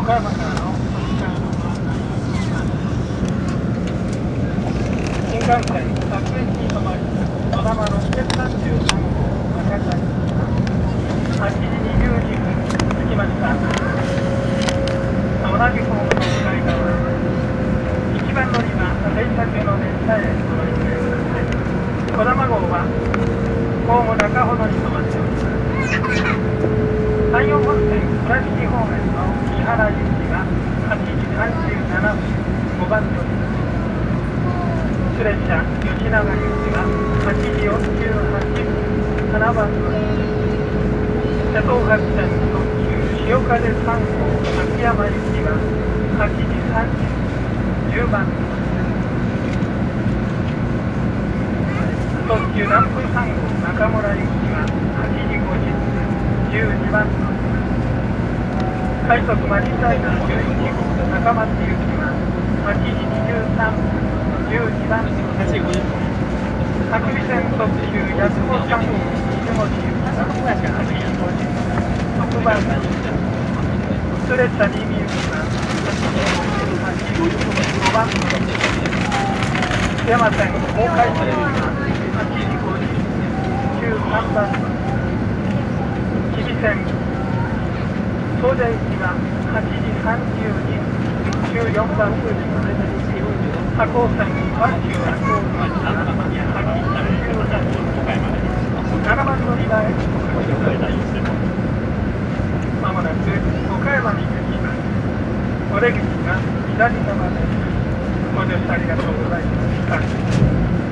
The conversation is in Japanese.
岡山からの新幹線各駅に止まり、こだま633号中崎8時22分着きました。同じホームの向かい側、1番乗りは電車中の電車へお乗り換えください。こだま号はホーム中ほどに止まっております。山陽本線倉敷方面の三原行きは8時37分5番乗り、列車吉永行きは8時48分7番乗り、瀬戸発線特急潮風3号秋山行きは8時30分10番乗り、特急南風3号中村行きは8時50分12番乗り、快速マリンライナー11号高松行きは8時23分12番乗り、白尾線特急八雲3号出雲市行きは8時50分6番乗り、普通列車新見行きは8時5番乗り、津山線東海市行きは8時50分13番乗り、吉備線総社行きは8時32分14番乗り、赤穂線阪急赤穂駅は8時18分7番乗り場へお越しください。まもなく岡山に着きます。お出口が左側です。ご乗車ありがとうございました。